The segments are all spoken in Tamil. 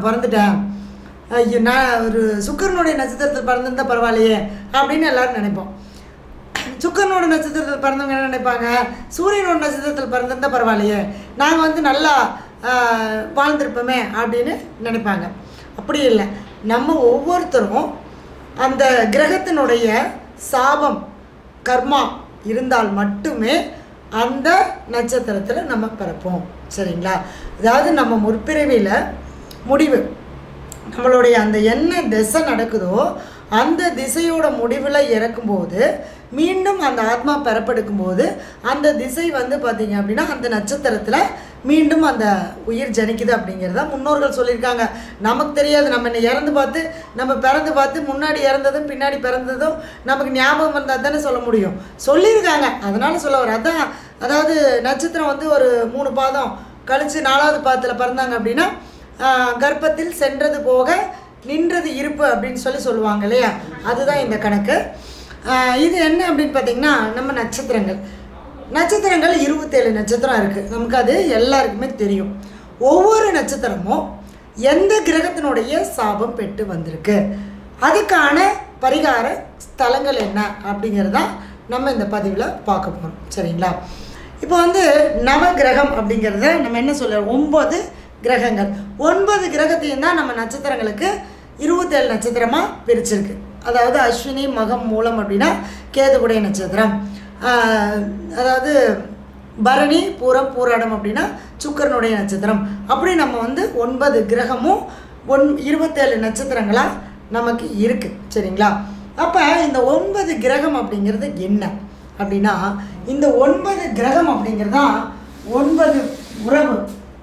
நான் பிறந்துட்டேன், ஐயோ நான் ஒரு சுக்கிரனுடைய நட்சத்திரத்தில் பிறந்திருந்தால் பரவாயில்லையே அப்படின்னு எல்லோரும் நினைப்போம். சுக்கிரனோட நட்சத்திரத்தில் பிறந்தவங்க என்ன நினைப்பாங்க, சூரியனோட நட்சத்திரத்தில் பிறந்திருந்தால் பரவாயில்லையே, நாங்கள் வந்து நல்லா வாழ்ந்திருப்போமே அப்படின்னு நினைப்பாங்க. அப்படி இல்லை, நம்ம ஒவ்வொருத்தரும் அந்த கிரகத்தினுடைய சாபம் கர்மா இருந்தால் மட்டுமே அந்த நட்சத்திரத்தில் நம்ம பிறப்போம். சரிங்களா? அதாவது நம்ம முற்பிறவியில் முடிவு நம்மளுடைய அந்த என்ன திசை நடக்குதோ அந்த திசையோட முடிவில் இறக்கும்போது மீண்டும் அந்த ஆத்மா பெறப்படுக்கும்போது அந்த திசை வந்து பார்த்திங்க அப்படின்னா அந்த நட்சத்திரத்தில் மீண்டும் அந்த உயிர் ஜனிக்குது அப்படிங்கிறத முன்னோர்கள் சொல்லியிருக்காங்க. நமக்கு தெரியாது, நம்ம என்ன இறந்து பார்த்து நம்ம பிறந்து பார்த்து முன்னாடி இறந்ததும் பின்னாடி பிறந்ததும் நமக்கு ஞாபகம் வந்தால் தானே சொல்ல முடியும், சொல்லியிருக்காங்க. அதனால் சொல்ல வர அதான், அதாவது நட்சத்திரம் வந்து ஒரு 3 பாதம் கழித்து 4வது பாதத்தில் பிறந்தாங்க அப்படின்னா கர்ப்பத்தில் சென்றது போக நின்றது இருப்பு அப்படின்னு சொல்லுவாங்க இல்லையா, அதுதான் இந்த கணக்கு. இது என்ன அப்படின்னு பார்த்திங்கன்னா, நம்ம நட்சத்திரங்கள் 27 நட்சத்திரம் இருக்குது. நமக்கு அது எல்லாருக்குமே தெரியும். ஒவ்வொரு நட்சத்திரமும் எந்த கிரகத்தினுடைய சாபம் பெற்று வந்திருக்கு, அதுக்கான பரிகார ஸ்தலங்கள் என்ன அப்படிங்கிறதான் நம்ம இந்த பதிவில் பார்க்க போகிறோம். சரிங்களா? இப்போ வந்து நவகிரகம் அப்படிங்கிறத நம்ம என்ன சொல்லுவோம், 9 கிரகங்கள். 9 கிரகத்தையும் தான் நம்ம நட்சத்திரங்களுக்கு 27 நட்சத்திரமாக பிரிச்சிருக்கு. அதாவது அஸ்வினி மகம் மூலம் அப்படின்னா கேதுவுடைய நட்சத்திரம், அதாவது பரணி பூரம் பூராடம் அப்படின்னா சுக்கிரனுடைய நட்சத்திரம். அப்படி நம்ம வந்து 9 கிரகமும் 27 நட்சத்திரங்களாக நமக்கு இருக்குது. சரிங்களா? அப்போ இந்த 9 கிரகம் அப்படிங்கிறது என்ன அப்படின்னா, இந்த 9 கிரகம் அப்படிங்கிறது தான் 9 உறவு.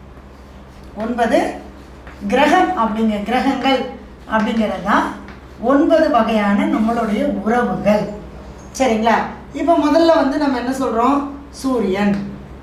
9 கிரகம் கிரகங்கள் அப்படிங்கிறது தான் 9 வகையான நம்மளுடைய உறவுகள். சரிங்களா? இப்போ முதல்ல வந்து நம்ம என்ன சொல்கிறோம், சூரியன்,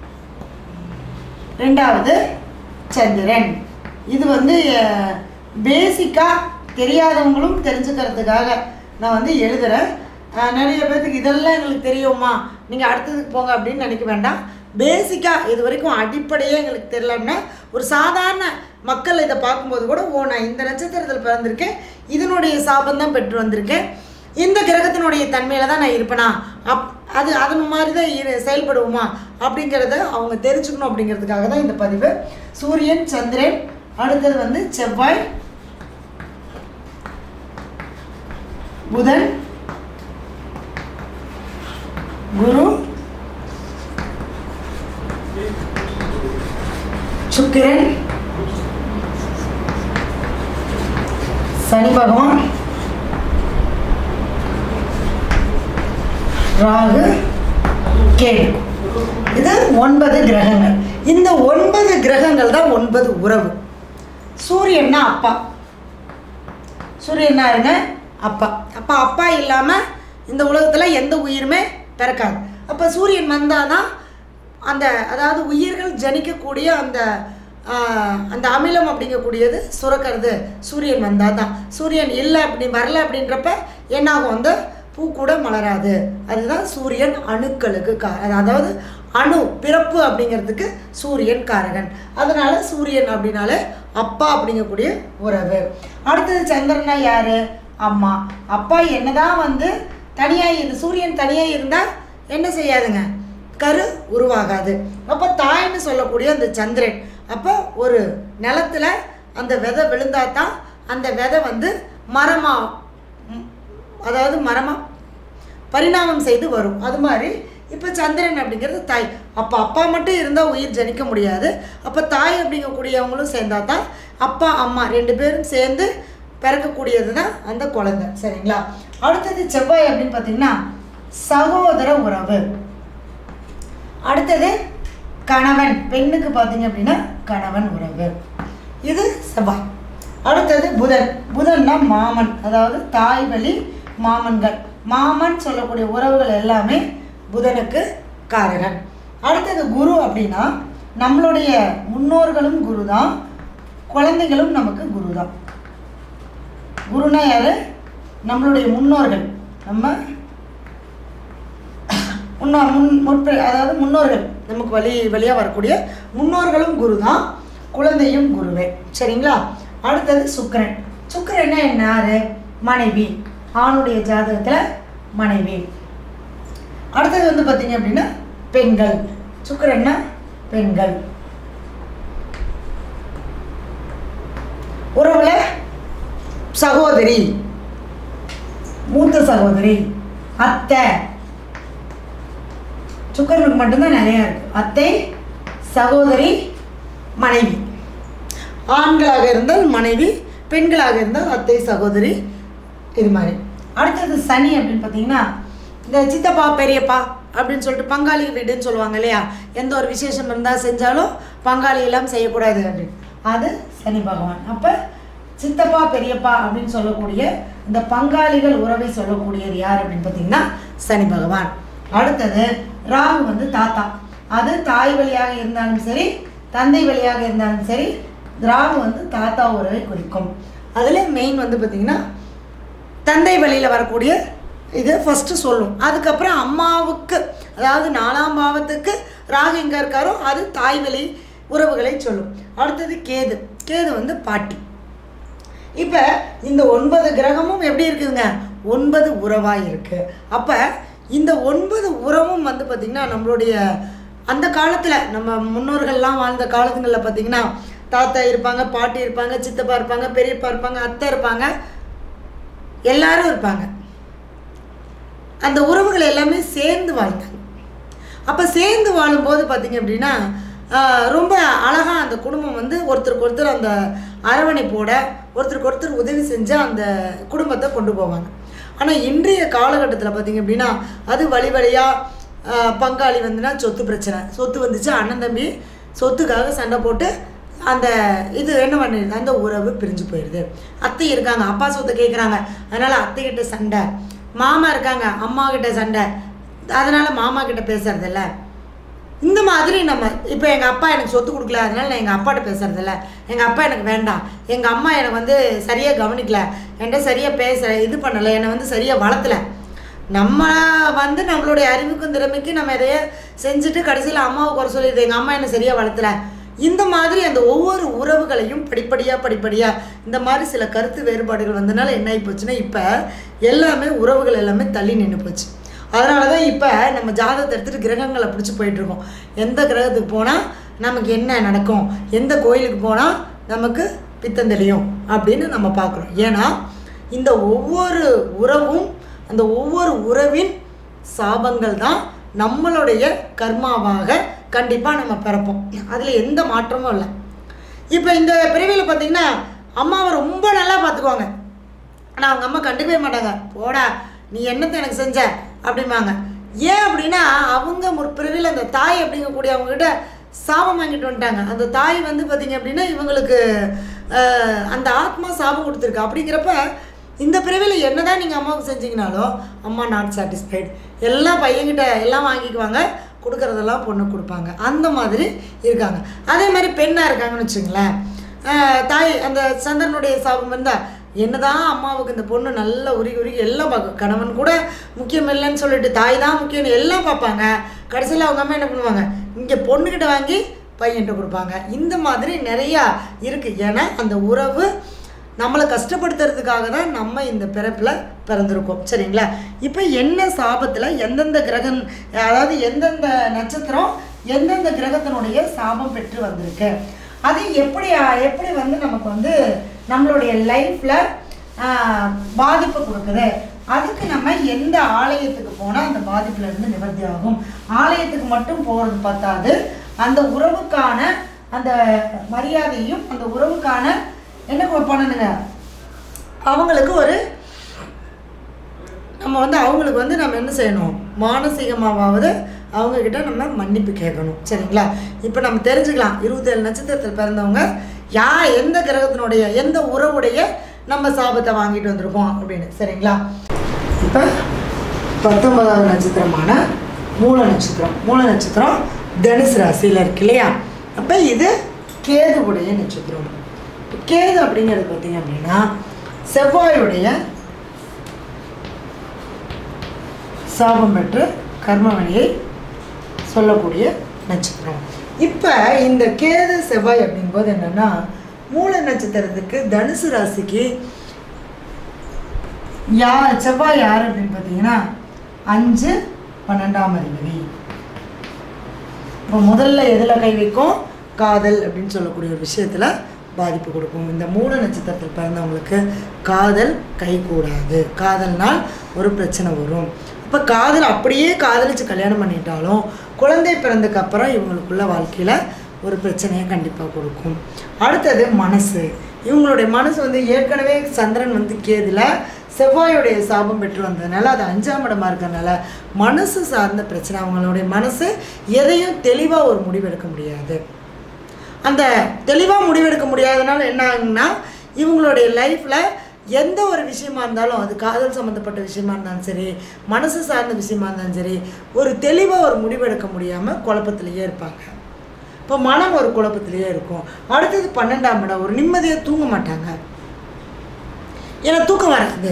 2வது சந்திரன். இது வந்து பேசிக்காக தெரியாதவங்களும் தெரிஞ்சுக்கிறதுக்காக நான் வந்து எழுதுகிறேன். நிறைய பேர்த்துக்கு இதெல்லாம் எங்களுக்கு தெரியுமா, நீங்கள் அடுத்ததுக்கு போங்க அப்படின்னு நினைக்க வேண்டாம். பேசிக்காக இது வரைக்கும் அடிப்படையே எங்களுக்கு தெரியலன்னா ஒரு சாதாரண மக்கள் இதை பார்க்கும்போது கூட, ஓ நான் இந்த நட்சத்திரத்தில் பிறந்திருக்கேன், இதனுடைய சாபம் தான் பெற்று வந்திருக்கேன், இந்த கிரகத்தினுடைய தன்மையில் தான் நான் இருப்பேனா, அது மாதிரி தான் செயல்படுவோமா அப்படிங்கிறத அவங்க தெரிஞ்சுக்கணும். அப்படிங்கிறதுக்காக தான் இந்த பதிவு. சூரியன், சந்திரன், அடுத்தது வந்து செவ்வாய், புதன், குரு, சுக்கிரன், சனி பகவான், ராகு, கேது. இது 9 கிரகங்கள். இந்த 9 கிரகங்கள் தான் 9 உறவு. சூரியன்னா அப்பா, சூரியன்னா இருங்க அப்பா. அப்பா இல்லாமல் இந்த உலகத்தில் எந்த உயிருமே பிறக்காது. அப்போ சூரியன் வந்தால் தான் அந்த, அதாவது உயிர்கள் ஜனிக்கக்கூடிய அந்த அமிலம் அப்படிங்கக்கூடியது சுரக்கிறது சூரியன் வந்தால் தான். சூரியன் இல்லை வரல அப்படின்றப்ப என்னாகும், அந்த பூ கூட மலராது. அதுதான் சூரியன் அணுக்களுக்கு அதாவது அணு பிறப்பு அப்படிங்கிறதுக்கு சூரியன் காரகன். அதனால சூரியன் அப்படின்னாலே அப்பா அப்படிங்கக்கூடிய உறவு. அடுத்தது சந்திரனா யாரு, அம்மா. அப்பா என்னதான் வந்து தனியாக சூரியன் தனியாக இருந்தால் என்ன செய்யாதுங்க, கரு உருவாகாது. அப்போ தாய்ன்னு சொல்லக்கூடிய அந்த சந்திரன், அப்போ ஒரு நிலத்தில் அந்த விதை விழுந்தால் தான் அந்த விதை வந்து மரமாக, அதாவது மரமாக பரிணாமம் செய்து வரும். அது மாதிரி இப்போ சந்திரன் அப்படிங்கிறது தாய். அப்போ அப்பா மட்டும் இருந்தால் உயிர் ஜனிக்க முடியாது. அப்போ தாய் அப்படிங்கக்கூடியவங்களும் சேர்ந்தால் தான் அப்பா அம்மா 2 பேரும் சேர்ந்து பிறக்கக்கூடியது தான் அந்த குழந்தை. சரிங்களா? அடுத்தது செவ்வாய் அப்படின்னு பார்த்தீங்கன்னா சகோதர உறவு. அடுத்தது கணவன், பெண்ணுக்கு பார்த்தீங்க அப்படின்னா கணவன் உறவு. இது செவ்வாய். அடுத்தது புதன். புதன்னா மாமன், அதாவது தாய் வழி மாமன்கள். மாமன் சொல்லக்கூடிய உறவுகள் எல்லாமே புதனுக்கு காரகன். அடுத்தது குரு அப்படின்னா நம்மளுடைய முன்னோர்களும் குரு தான், குழந்தைகளும் நமக்கு குரு தான். குருனா யாரு, நம்மளுடைய முன்னோர்கள். நம்ம அதாவது முன்னோர்கள், நமக்கு வழியாக வரக்கூடிய முன்னோர்களும் குரு தான், குழந்தையும் குருவே. சரிங்களா? அடுத்தது சுக்கிரன். சுக்கிரன்னா என்ன? யாரு? மனைவி. ஆணுடைய ஜாதகத்தில் மனைவி. அடுத்தது வந்து பார்த்தீங்க அப்படின்னா பெண்கள். சுக்கிரன்னா பெண்கள். உறவுல சகோதரி, மூத்த சகோதரி, அத்தை. சுக்கிரனுக்கு மட்டும்தான் நிறையா இருக்கு. அத்தை, சகோதரி, மனைவி. ஆண்களாக இருந்தால் மனைவி, பெண்களாக இருந்தால் அத்தை, சகோதரி, இது மாதிரி. அடுத்தது சனி அப்படின்னு பார்த்தீங்கன்னா இந்த சித்தப்பா பெரியப்பா அப்படின்னு சொல்லிட்டு பங்காளி வீடுன்னு சொல்லுவாங்க இல்லையா? எந்த ஒரு விசேஷம் இருந்தால் செஞ்சாலும் பங்காளி எல்லாம் செய்யக்கூடாது அப்படின்னு. அது சனி பகவான். அப்போ சித்தப்பா பெரியப்பா அப்படின்னு சொல்லக்கூடிய இந்த பங்காளிகள் உறவை சொல்லக்கூடியது யார் அப்படின்னு பார்த்தீங்கன்னா சனி பகவான். அடுத்தது ராகு வந்து தாத்தா. அது தாய் வழியாக இருந்தாலும் சரி, தந்தை வழியாக இருந்தாலும் சரி, ராகு வந்து தாத்தா உறவை குறிக்கும். அதில் மெயின் வந்து பார்த்திங்கன்னா தந்தை வழியில் வரக்கூடிய இது ஃபஸ்ட்டு சொல்லும். அதுக்கப்புறம் அம்மாவுக்கு, அதாவது 4ஆம் பாவத்துக்கு ராகு எங்கே இருக்காரோ அது தாய் வழி உறவுகளை சொல்லும். அடுத்தது கேது. கேது வந்து பாட்டி. இப்போ இந்த 9 கிரகமும் எப்படி இருக்குதுங்க? 9 உறவாக இருக்குது. அப்போ இந்த 9 உறவும் வந்து பார்த்திங்கன்னா நம்மளுடைய அந்த காலத்தில் நம்ம முன்னோர்கள்லாம் வாழ்ந்த காலத்துங்களில் பார்த்திங்கன்னா தாத்தா இருப்பாங்க, பாட்டி இருப்பாங்க, சித்தப்பா இருப்பாங்க, பெரியப்பா இருப்பாங்க, அத்தை இருப்பாங்க, எல்லாரும் இருப்பாங்க. அந்த உறவுகள் எல்லாமே சேர்ந்து வாழ்ந்தாங்க. அப்போ சேர்ந்து வாழும்போது பார்த்திங்க அப்படின்னா ரொம்ப அழகாக அந்த குடும்பம் வந்து ஒருத்தருக்கு ஒருத்தர் அந்த அரவணைப்போட ஒருத்தருக்கு ஒருத்தர் உதவி செஞ்சு அந்த குடும்பத்தை கொண்டு போவாங்க. ஆனால் இன்றைய காலகட்டத்தில் பார்த்திங்க அப்படின்னா அது வழி வழியாக பங்காளி வந்துன்னா சொத்து பிரச்சனை. சொத்து வந்துச்சு, அண்ணன் தம்பி சொத்துக்காக சண்டை போட்டு அந்த இது என்ன பண்ணிடுது, அந்த உறவு பிரிஞ்சு போயிடுது. அத்தை இருக்காங்க, அப்பா சொத்தை கேட்குறாங்க, அதனால் அத்தைக்கிட்ட சண்டை. மாமா இருக்காங்க, அம்மா கிட்ட சண்டை, அதனால் மாமா கிட்ட பேசுறதில்ல. இந்த மாதிரி நம்ம இப்போ எங்கள் அப்பா எனக்கு சொத்து கொடுக்கல, அதனால் நான் எங்கள் அப்பாட்ட பேசுறதில்ல. எங்கள் அப்பா எனக்கு வேண்டாம், எங்கள் அம்மா எனக்கு வந்து சரியாக கவனிக்கல, என்கிட்ட சரியாக இது பண்ணலை, என்னை வந்து சரியாக வளர்த்தலை. நம்ம வந்து நம்மளுடைய அறிவுக்கும் திறமைக்கு நம்ம எதைய செஞ்சுட்டு கடைசியில் அம்மாவை குறை சொல்லிடுது, எங்கள் அம்மா என்னை சரியாக வளர்த்தலை. இந்த மாதிரி அந்த ஒவ்வொரு உறவுகளையும் படிப்படியாக இந்த மாதிரி சில கருத்து வேறுபாடுகள் வந்தனால என்ன ஆகி போச்சுன்னா இப்போ எல்லாமே உறவுகள் எல்லாமே தள்ளி நின்று போச்சு. அதனால தான் இப்போ நம்ம ஜாதகத்தை எடுத்துகிட்டு கிரகங்களை பிடிச்சி போயிட்டுருக்கோம். எந்த கிரகத்துக்கு போனால் நமக்கு என்ன நடக்கும், எந்த கோயிலுக்கு போனால் நமக்கு பித்தம் தெளியும் அப்படின்னு நம்ம பார்க்குறோம். ஏன்னா இந்த ஒவ்வொரு உறவும், அந்த ஒவ்வொரு உறவின் சாபங்கள் தான் நம்மளுடைய கர்மாவாக கண்டிப்பாக நம்ம பிறப்போம். அதில் எந்த மாற்றமும் இல்லை. இப்போ இந்த பிறவியில் பார்த்திங்கன்னா அம்மாவை ரொம்ப நல்லா பார்த்துக்குவாங்க, ஆனால் அவங்க அம்மா கண்டுக்கவே மாட்டாங்க. போடா நீ என்னத்தை எனக்கு செஞ்ச அப்படிம்பாங்க. ஏன் அப்படின்னா அவங்க முற்பிறவியில் அந்த தாய் அப்படிங்கக்கூடிய அவங்ககிட்ட சாபம் வாங்கிட்டு வந்துட்டாங்க. அந்த தாய் வந்து பார்த்திங்க அப்படின்னா இவங்களுக்கு அந்த ஆத்மா சாபம் கொடுத்துருக்கு. அப்படிங்கிறப்ப இந்த பிறவியில் என்ன தான் நீங்கள் அம்மாவுக்கு செஞ்சீங்கனாலும் அம்மா நாட் சாட்டிஸ்ஃபைடு, எல்லாம் பையன்கிட்ட எல்லாம் வாங்கிக்குவாங்க, கொடுக்குறதெல்லாம் பொண்ணு கொடுப்பாங்க. அந்த மாதிரி இருக்காங்க. அதே மாதிரி பெண்ணாக இருக்காங்கன்னு வச்சுங்களேன், தாய் அந்த சந்திரனுடைய சாபம் இருந்தால் என்னதான் அம்மாவுக்கு இந்த பொண்ணு நல்லா உருகி எல்லாம் பார்க்கும். கணவன் கூட முக்கியம் இல்லைன்னு சொல்லிட்டு தாய் தான் முக்கியம்னு எல்லாம் பார்ப்பாங்க. கடைசியில் அவங்க அம்மா என்ன பண்ணுவாங்க, இங்கே பொண்ணுக்கிட்ட வாங்கி பையன்கிட்ட கொடுப்பாங்க. இந்த மாதிரி நிறையா இருக்குது. ஏன்னா அந்த உறவு நம்மளை கஷ்டப்படுத்துறதுக்காக தான் நம்ம இந்த பிறப்பில் பிறந்திருக்கோம். சரிங்களா? இப்போ என்ன சாபத்தில் எந்தெந்த கிரகம், அதாவது எந்தெந்த நட்சத்திரம் எந்தெந்த கிரகத்தினுடைய சாபம் பெற்று வந்திருக்கு, அது எப்படி வந்து நமக்கு வந்து நம்மளுடைய லைஃப்பில் பாதிப்பு கொடுக்குது, அதுக்கு நம்ம எந்த ஆலயத்துக்கு போனால் அந்த பாதிப்புலேருந்து நிவர்த்தி ஆகும். ஆலயத்துக்கு மட்டும் போகிறது பார்த்தாது, அந்த உறவுக்கான அந்த மரியாதையும் அந்த உறவுக்கான என்ன பண்ணணுங்க, அவங்களுக்கு ஒரு நம்ம வந்து அவங்களுக்கு வந்து நம்ம என்ன செய்யணும், மானசீகமாவது அவங்கக்கிட்ட நம்ம மன்னிப்பு கேட்கணும். சரிங்களா? இப்போ நம்ம தெரிஞ்சுக்கலாம் 27 நட்சத்திரத்தில் பிறந்தவங்க எந்த கிரகத்தினுடைய எந்த உறவுடைய நம்ம சாபத்தை வாங்கிட்டு வந்திருக்கோம் அப்படின்னு. சரிங்களா? இப்போ 19வது நட்சத்திரமான மூல நட்சத்திரம் தனுசு ராசியில் இருக்கு இல்லையா? அப்போ இது கேதுவுடைய நட்சத்திரம். கேது அப்படிங்கிறது பார்த்தீங்க அப்படின்னா செவ்வாயுடைய சாபம் பெற்று கர்மவினையை சொல்லக்கூடிய நட்சத்திரம். இப்போ இந்த கேது செவ்வாய் அப்படிங்கும்போது என்னென்னா மூல நட்சத்திரத்துக்கு தனுசு ராசிக்கு செவ்வாய் யார் அப்படின்னு பார்த்தீங்கன்னா 5 12ஆம் அதிபதி. இப்போ முதல்ல எதில் கை வைக்கும்? காதல் அப்படின்னு சொல்லக்கூடிய ஒரு விஷயத்தில் பாதிப்பு கொடுக்கும். இந்த மூல நட்சத்திரத்தில் பிறந்தவங்களுக்கு காதல் கைகூடாது. காதல்னால் ஒரு பிரச்சனை வரும். இப்போ காதல் அப்படியே காதலிச்சு கல்யாணம் பண்ணிட்டாலும் குழந்தை பிறந்ததுக்கப்புறம் இவங்களுக்குள்ள வாழ்க்கையில் ஒரு பிரச்சனையை கண்டிப்பாக கொடுக்கும். அடுத்தது மனசு. இவங்களுடைய மனசு வந்து ஏற்கனவே சந்திரன் வந்து கேதுல செவ்வாயுடைய சாபம் பெற்று வந்ததுனால அது 5ஆம் இடமா இருக்கிறதுனால மனசு சார்ந்த பிரச்சனை. அவங்களுடைய மனசு எதையும் தெளிவாக ஒரு முடிவெடுக்க முடியாது. அந்த தெளிவாக முடிவெடுக்க முடியாதனால என்ன ஆகுங்கன்னா இவங்களுடைய லைஃப்பில் எந்த ஒரு விஷயமா இருந்தாலும் அது காதல் சம்மந்தப்பட்ட விஷயமா இருந்தாலும் சரி, மனசு சார்ந்த விஷயமா இருந்தாலும் சரி, ஒரு தெளிவாக ஒரு முடிவெடுக்க முடியாமல் குழப்பத்திலேயே இருப்பாங்க. இப்போ மனம் ஒரு குழப்பத்திலேயே இருக்கும். அடுத்தது 12ஆம் இடம். ஒரு நிம்மதியாக தூங்க மாட்டாங்க. ஏன்னா தூக்கம் வராது.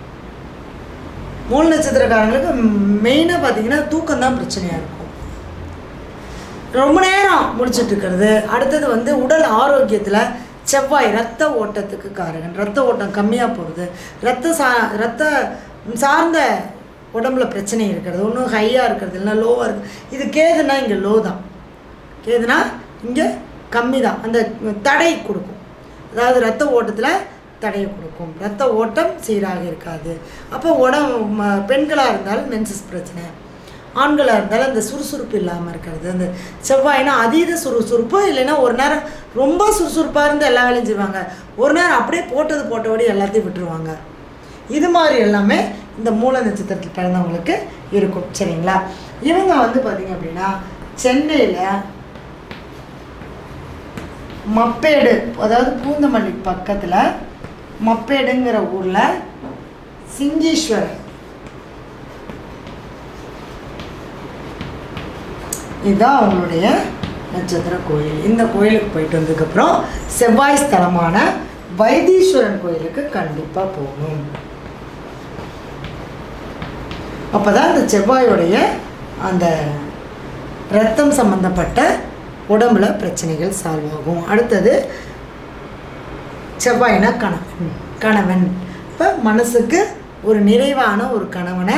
மூல நட்சத்திரக்காரங்களுக்கு மெயினாக பார்த்தீங்கன்னா தூக்கம் தான் பிரச்சனையாக இருக்கும். ரொம்ப நேரம் முடிச்சுட்டு இருக்கிறது. அடுத்தது வந்து உடல் ஆரோக்கியத்தில் செவ்வாய் ரத்த ஓட்டத்துக்கு காரகன். ரத்த ஓட்டம் கம்மியாக போகிறது, ரத்த சார்ந்த உடம்புல பிரச்சனை இருக்கிறது, ஒன்றும் ஹையாக இருக்கிறது இல்லைன்னா லோவாக இருக்குது. இது கேதுனா இங்கே லோ தான், கேதுனா இங்கே கம்மி தான். அந்த தடை கொடுக்கும், அதாவது ரத்த ஓட்டத்தில் தடையை கொடுக்கும். ரத்த ஓட்டம் சீராக இருக்காது. அப்போ பெண்களாக இருந்தாலும் மென்சஸ் பிரச்சனை, ஆண்களாக இருந்தாலும் அந்த சுறுசுறுப்பு இல்லாமல் இருக்கிறது. அந்த செவ்வாய்னா அதீத சுறுசுறுப்பு, இல்லைன்னா ஒரு நேரம் ரொம்ப சுறுசுறுப்பாக இருந்து எல்லா வேலையும் செய்வாங்க, ஒரு நேரம் அப்படியே போட்டபடி எல்லாத்தையும் விட்டுருவாங்க. இது மாதிரி எல்லாமே இந்த மூல நட்சத்திரத்தில் பிறந்தவங்களுக்கு இருக்கும். சரிங்களா? இவங்க வந்து பார்த்திங்க அப்படின்னா சென்னையில் மப்பேடு, அதாவது பூந்தமல்லி பக்கத்தில் மப்பேடுங்கிற ஊரில் சிங்கீஸ்வரர், இதுதான் அவங்களுடைய நட்சத்திர கோயில். இந்த கோயிலுக்கு போயிட்டு வந்ததுக்கப்புறம் செவ்வாய் ஸ்தலமான வைத்தீஸ்வரன் கோயிலுக்கு கண்டிப்பாக போகணும். அப்போ தான் அந்த செவ்வாயோடைய அந்த இரத்தம் சம்பந்தப்பட்ட உடம்புல பிரச்சனைகள் சால்வ் ஆகும். அடுத்தது செவ்வாய்னா கணவன். இப்போ மனசுக்கு ஒரு நிறைவான ஒரு கணவனை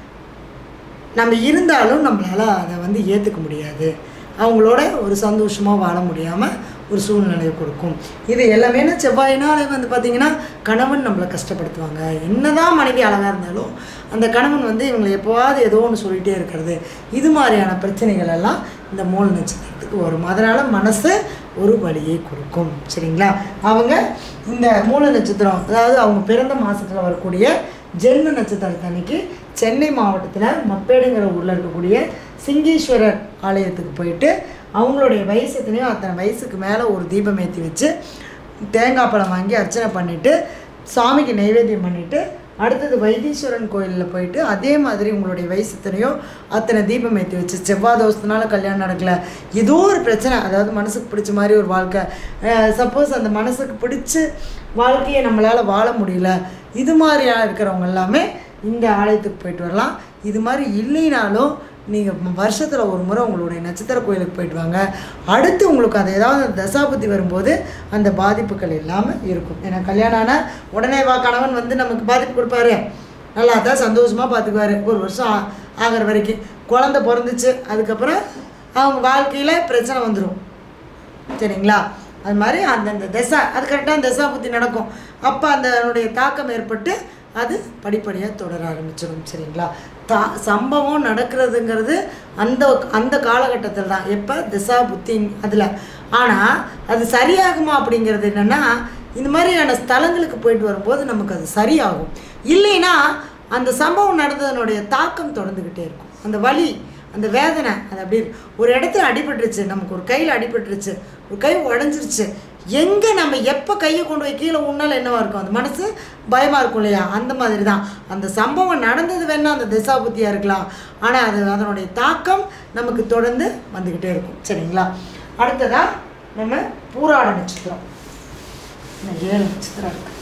நம்ம இருந்தாலும் நம்மளால் அதை வந்து ஏற்றுக்க முடியாது. அவங்களோட ஒரு சந்தோஷமாக வாழ முடியாமல் ஒரு சூழ்நிலையை கொடுக்கும். இது எல்லாமே செவ்வாயினாலே வந்து பார்த்திங்கன்னா கணவன் நம்மளை கஷ்டப்படுத்துவாங்க. என்னதான் மனைவி அழகாக இருந்தாலும் அந்த கணவன் வந்து இவங்களை எப்போவாது ஏதோ ஒன்று சொல்லிகிட்டே இருக்கிறது, இது மாதிரியான பிரச்சனைகள் எல்லாம் இந்த மூல நட்சத்திரத்துக்கு வரும். அதனால் மனசு ஒரு வழியை கொடுக்கும். சரிங்களா? அவங்க இந்த மூல நட்சத்திரம், அதாவது அவங்க பிறந்த மாதத்தில் வரக்கூடிய ஜென்ம நட்சத்திரத்தன்னைக்கு சென்னை மாவட்டத்தில் மப்பேடுங்கிற ஊரில் இருக்கக்கூடிய சிங்கீஸ்வரர் ஆலயத்துக்கு போயிட்டு அவங்களுடைய வயசு எத்தனையோ அத்தனை வயசுக்கு மேலே ஒரு தீபம் ஏற்றி வச்சு தேங்காய் பழம் வாங்கி அர்ச்சனை பண்ணிவிட்டு சாமிக்கு நைவேத்தியம் பண்ணிவிட்டு அடுத்தது வைத்தீஸ்வரன் கோயிலில் போயிட்டு அதே மாதிரி உங்களுடைய வயசு எத்தனையோ அத்தனை தீபம் ஏற்றி வச்சு, செவ்வாய் தோஷத்தினால கல்யாணம் நடக்கலை, ஏதோ ஒரு பிரச்சனை, அதாவது மனசுக்கு பிடிச்ச மாதிரி ஒரு வாழ்க்கை, சப்போஸ் அந்த மனசுக்கு பிடிச்ச வாழ்க்கையை நம்மளால் வாழ முடியல, இது மாதிரியாக இருக்கிறவங்க எல்லாமே இந்த ஆலயத்துக்கு போயிட்டு வரலாம். இது மாதிரி இல்லைனாலும் நீங்கள் வருஷத்தில் ஒரு முறை உங்களுடைய நட்சத்திர கோயிலுக்கு போயிட்டு வாங்க. அடுத்து உங்களுக்கு அது ஏதாவது தசாபுத்தி வரும்போது அந்த பாதிப்புகள் இல்லாமல் இருக்கும். ஏன்னா கல்யாணம் ஆனால் உடனே கணவன் வந்து நமக்கு பாதிப்பு கொடுப்பாரு, நல்லா தான் சந்தோஷமாக பார்த்துக்குவார் ஒரு வருஷம் ஆகிற வரைக்கும். குழந்தை பிறந்துச்சு அதுக்கப்புறம் அவங்க வாழ்க்கையில் பிரச்சனை வந்துடும். சரிங்களா? அது மாதிரி அந்தந்த தசை அது கரெக்டாக தசாபுத்தி நடக்கும். அப்போ அதனுடைய தாக்கம் ஏற்பட்டு அது படிப்படியாக தொடர ஆரம்பிச்சிடும். சரிங்களா? சம்பவம் நடக்கிறதுங்கிறது அந்த காலகட்டத்தில் தான், எப்போ திசா புத்தி அதில். ஆனால் அது சரியாகுமா அப்படிங்கிறது என்னென்னா இந்த மாதிரியான ஸ்தலங்களுக்கு போயிட்டு வரும்போது நமக்கு அது சரியாகும். இல்லைன்னா அந்த சம்பவம் நடந்ததனுடைய தாக்கம் தொடர்ந்துக்கிட்டே இருக்கும். அந்த வலி, அந்த வேதனை, அது அப்படி ஒரு இடத்துல அடிபட்டுருச்சு, நமக்கு ஒரு கையில் அடிபட்டுருச்சு, ஒரு கை உடஞ்சிருச்சு, எங்கே நம்ம எப்போ கையை கொண்டு போய் கீழே உன்னால் என்னவாக இருக்கும், அந்த மனசு பயமாக இருக்கும் இல்லையா? அந்த மாதிரி தான் அந்த சம்பவம் நடந்தது வேணால் அந்த திசாபுத்தியாக இருக்கலாம், ஆனால் அது அதனுடைய தாக்கம் நமக்கு தொடர்ந்து வந்துக்கிட்டே இருக்கும். சரிங்களா? அடுத்ததாக நம்ம பூராட நட்சத்திரம், 7 நட்சத்திரம் இருக்குது.